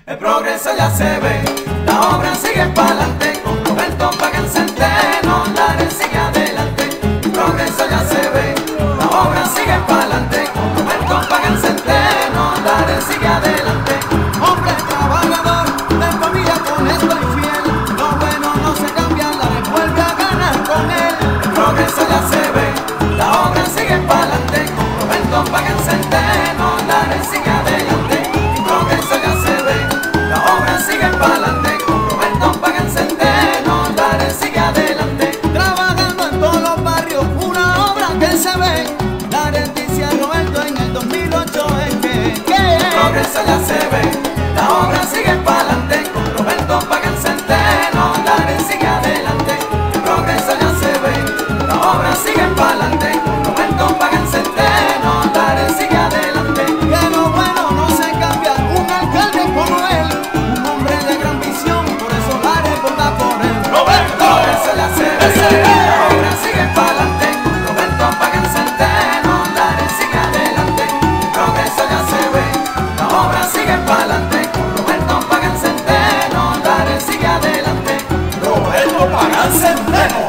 El progreso ya se ve, la obra sigue pa'lante, con Roberto Pagán Centeno, la red sigue adelante. El progreso ya se ve, la obra sigue pa'lante, con Roberto Pagán Centeno, la red sigue adelante. Hombre trabajador, de familia honesto y fiel, lo bueno no se cambia, la red vuelve a ganar con él. El progreso ya se ve, la obra sigue pa'lante, con Roberto Pagán Centeno, la red sigue adelante. El progreso ya se ve, la obra sigue pa'lante, con Roberto Pagán Centeno, la red sigue adelante. Trabajando en todos los barrios, una obra que se ve, la red dice a Roberto en el 2008 es que El progreso ya se ve, la obra sigue pa'lante, con Roberto Pagán Centeno, la red sigue adelante. El progreso ya se ve, la obra sigue pa'lante, con Roberto Pagán Centeno, la red sigue adelante. que lo bueno no se cambia, un alcalde como él, un hombre de gran visión, por eso la red vota por él. El progreso ya se ve, la obra sigue pa'lante, con Roberto Pagán Centeno, la red sigue adelante. El progreso ya se ve, la obra sigue pa'lante, con Roberto Pagán Centeno, la red sigue adelante. Roberto Pagán Centeno.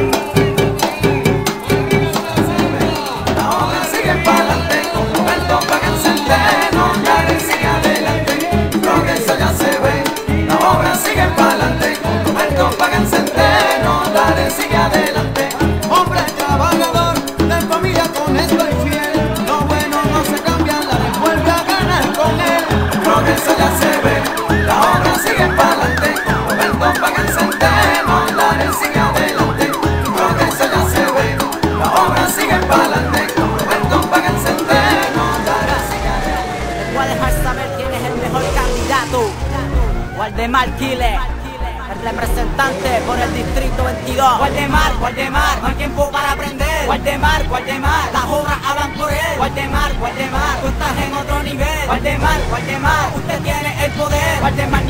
La obra sigue pa'lante, con Roberto Pagán Centeno, la red sigue adelante. El progreso ya se ve, la obra sigue pa'lante, con Roberto Pagán Centeno, la red sigue adelante. Hombre trabajador, de familia honesto y fiel, lo bueno no se cambia, la red vuelve a ganar con él. El progreso ya se ve, la obra sigue pa'lante, con Roberto Pagán Centeno, la red sigue adelante. El progreso ya se ve, la obra sigue pa'lante, con Roberto Pagán Centeno, la red sigue adelante. Voy a dejar saber quién es el mejor candidato. Waldemar Quiles, el representante por el distrito 22. Waldemar, no hay tiempo para aprender. Waldemar, las obras hablan por él. Waldemar, tú estás en otro nivel. Waldemar, usted tiene el poder. Waldemar